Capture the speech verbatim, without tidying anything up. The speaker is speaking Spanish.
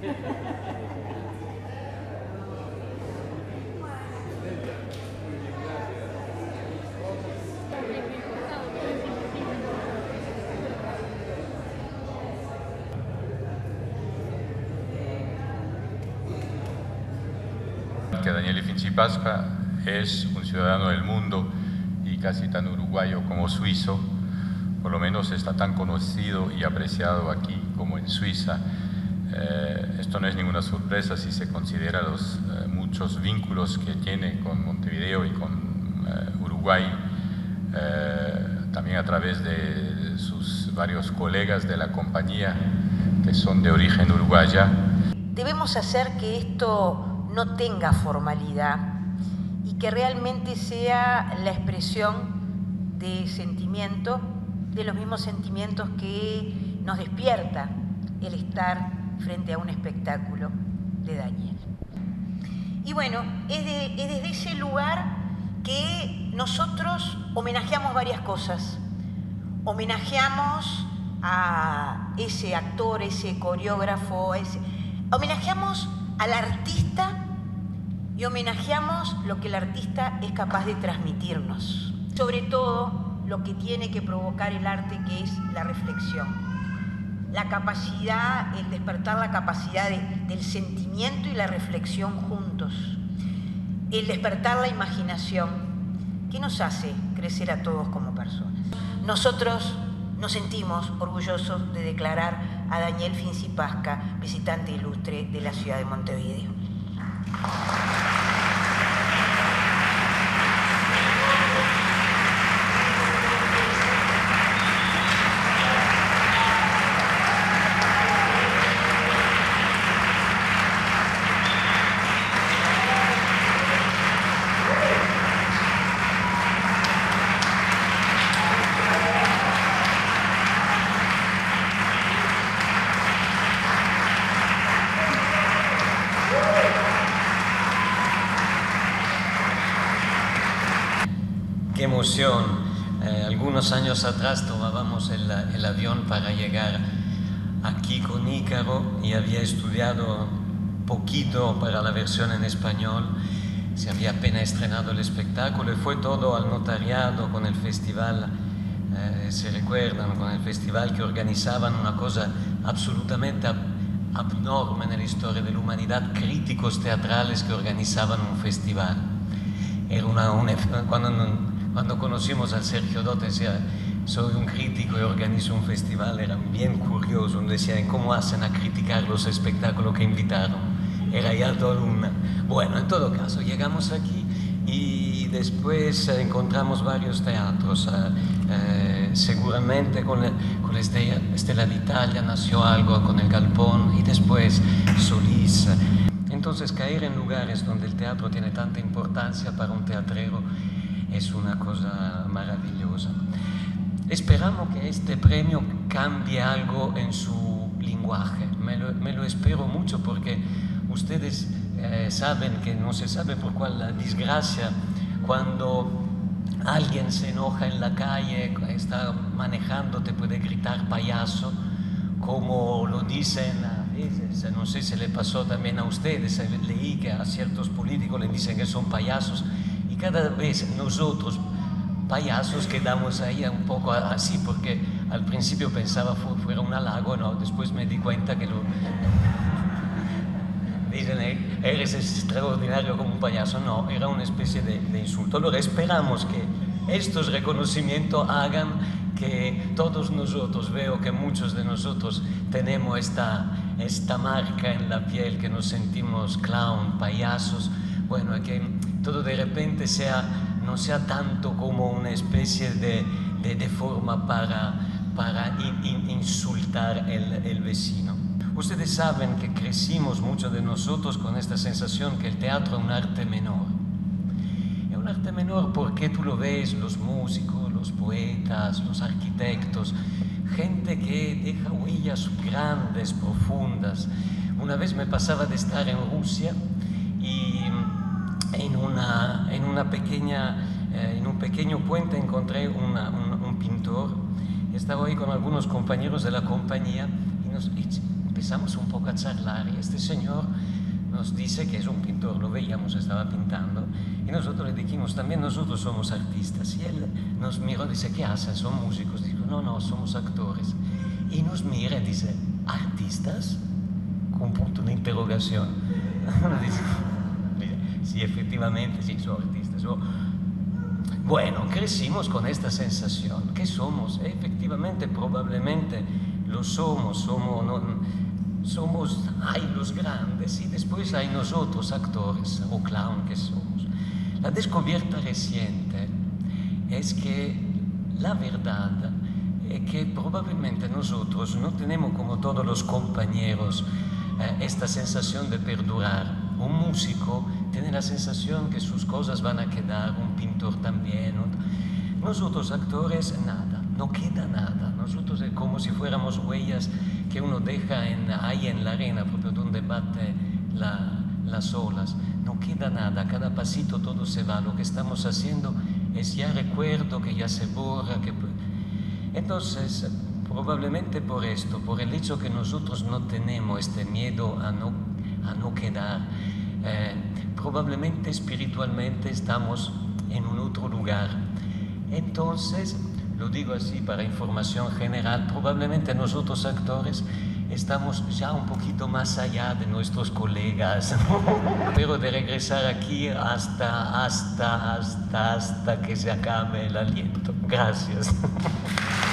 Que Daniele Finzi Pasqua es un ciudadano del mundo y casi tan uruguayo como suizo, por lo menos está tan conocido y apreciado aquí como en Suiza. Eh, esto no es ninguna sorpresa si se considera los eh, muchos vínculos que tiene con Montevideo y con eh, Uruguay, eh, también a través de sus varios colegas de la compañía que son de origen uruguaya. Debemos hacer que esto no tenga formalidad y que realmente sea la expresión de sentimiento, de los mismos sentimientos que nos despierta el estar frente a un espectáculo de Daniel. Y bueno, es, de, es desde ese lugar que nosotros homenajeamos varias cosas. Homenajeamos a ese actor, ese coreógrafo, ese... homenajeamos al artista y homenajeamos lo que el artista es capaz de transmitirnos. Sobre todo, lo que tiene que provocar el arte, que es la reflexión. La capacidad, el despertar la capacidad de, del sentimiento y la reflexión juntos. El despertar la imaginación, que nos hace crecer a todos como personas. Nosotros nos sentimos orgullosos de declarar a Daniel Finzi Pasqua, visitante ilustre de la ciudad de Montevideo. Qué emoción. Eh, algunos años atrás tomábamos el, el avión para llegar aquí con Ícaro y había estudiado poquito para la versión en español. Se había apenas estrenado el espectáculo y fue todo al notariado con el festival, eh, se recuerdan, con el festival que organizaban una cosa absolutamente ab abnorme en la historia de la humanidad, críticos teatrales que organizaban un festival. Era una, una cuando Cuando conocimos al Sergio Dot, decía, soy un crítico y organizo un festival, era bien curioso, decía, ¿cómo hacen a criticar los espectáculos que invitaron? Era ya todo una... Bueno, en todo caso, llegamos aquí y después eh, encontramos varios teatros. Eh, eh, seguramente con, el, con la Stella, Stella d'Italia nació algo, con el Galpón y después Solís. Entonces, caer en lugares donde el teatro tiene tanta importancia para un teatrero es una cosa maravillosa. Esperamos que este premio cambie algo en su lenguaje. Me lo, me lo espero mucho porque ustedes eh, saben que no se sabe por cuál desgracia, cuando alguien se enoja en la calle, está manejando, te puede gritar payaso, como lo dicen a veces, no sé si le pasó también a ustedes, leí que a ciertos políticos le dicen que son payasos. Cada vez nosotros, payasos, quedamos ahí un poco así, porque al principio pensaba que fuera un halago, no, después me di cuenta que lo... Dicen, eres extraordinario como un payaso, no, era una especie de, de insulto. Ahora esperamos que estos reconocimientos hagan que todos nosotros, veo que muchos de nosotros tenemos esta, esta marca en la piel, que nos sentimos clown, payasos, bueno, que todo de repente sea, no sea tanto como una especie de, de, de forma para, para in, in, insultar el, el vecino. Ustedes saben que crecimos muchos de nosotros con esta sensación que el teatro es un arte menor. Es un arte menor porque tú lo ves, los músicos, los poetas, los arquitectos, gente que deja huellas grandes, profundas. Una vez me pasaba de estar en Rusia y en, una, en, una pequeña, eh, en un pequeño puente encontré una, un, un pintor. Estaba ahí con algunos compañeros de la compañía y, nos, y empezamos un poco a charlar y este señor nos dice que es un pintor, lo veíamos, estaba pintando, y nosotros le dijimos, también nosotros somos artistas, y él nos miró y dice, ¿qué hacen? ¿Son músicos? Digo, no, no, somos actores. Y nos mira y dice, ¿artistas? Con punto de interrogación. Dice, sí, efectivamente, sí, soy artista. Soy... Bueno, crecimos con esta sensación, que somos, efectivamente, probablemente lo somos, somos... No, somos, hay los grandes y después hay nosotros, actores o clown que somos. La descubierta reciente es que la verdad es que probablemente nosotros no tenemos como todos los compañeros eh, esta sensación de perdurar. Un músico tiene la sensación que sus cosas van a quedar, un pintor también. Un... Nosotros actores, nada, no queda nada. Nosotros es como si fuéramos huellas que uno deja en, ahí en la arena, proprio donde bate la, las olas. No queda nada, cada pasito todo se va. Lo que estamos haciendo es ya recuerdo que ya se borra. Que... Entonces, probablemente por esto, por el hecho que nosotros no tenemos este miedo a no, a no quedar, eh, probablemente espiritualmente estamos en un otro lugar. Entonces, lo digo así para información general, probablemente nosotros actores estamos ya un poquito más allá de nuestros colegas, pero de regresar aquí hasta, hasta, hasta, hasta que se acabe el aliento. Gracias.